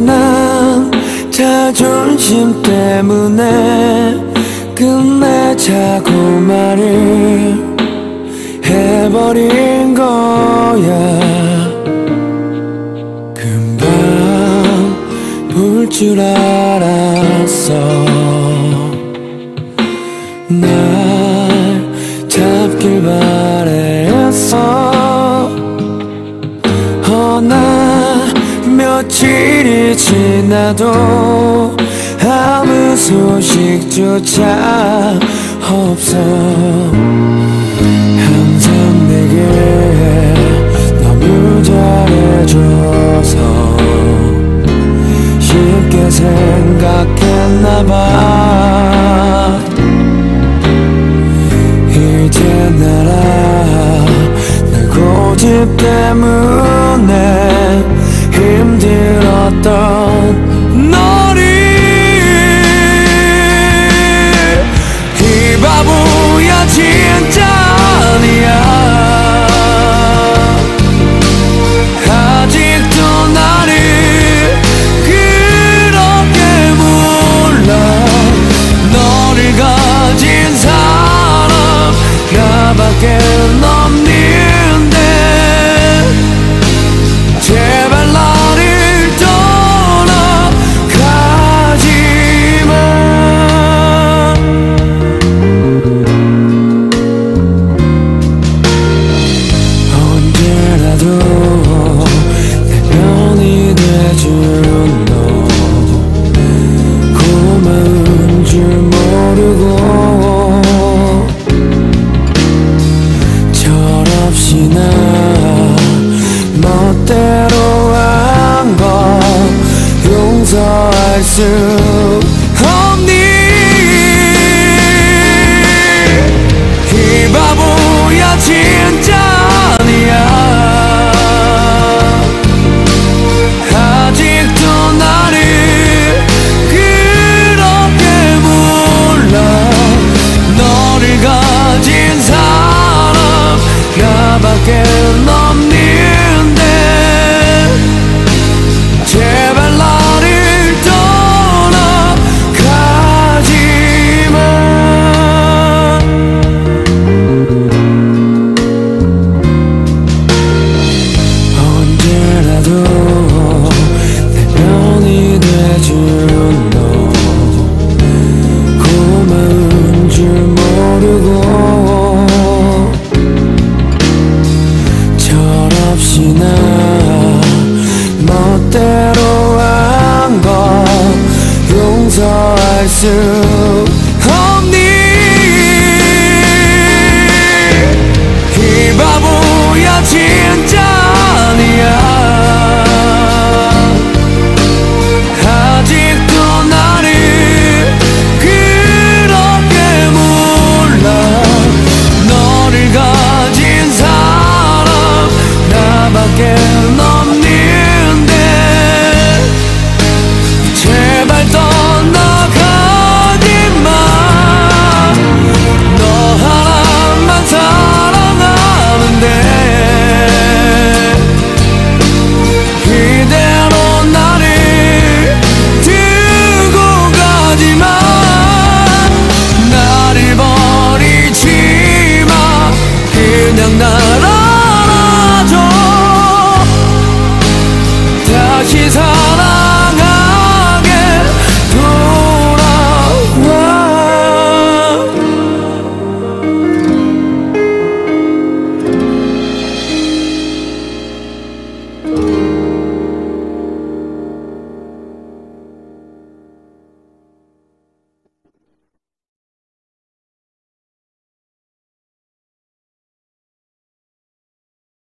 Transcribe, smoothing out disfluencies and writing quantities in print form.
미안한 자존심 때문에 끝내자고 말을 해버린 거야. 금방 볼 줄 알았어. 날 잡길 바랬어. 허나 며칠이 지나도 아무 소식조차 없어. 항상 내게 너무 잘해줘서 쉽게 생각했나봐. 이제 알아. 내 고집 때문에 힘들었던 너를. 이 바보야 진짜 아니야. 아직도 나를 그렇게 몰라. 너를 가진 사람 나밖에 없는데 제발 나를 떠나가지마. 언제라도 내 편이 돼준 너 고마운 줄 모르고 철없이 나 멋대로 한 건 용서할 수 없니? 이 바보야 진짜 아니야. 아직도 나를 그렇게 몰라. 너를 가진 사람 나밖에 없는데 제발 나를 떠나가지마. 언제라도 내 편이 돼준 너 고마운 줄 모르고 철없이 나 멋대로 한 건 용서할 수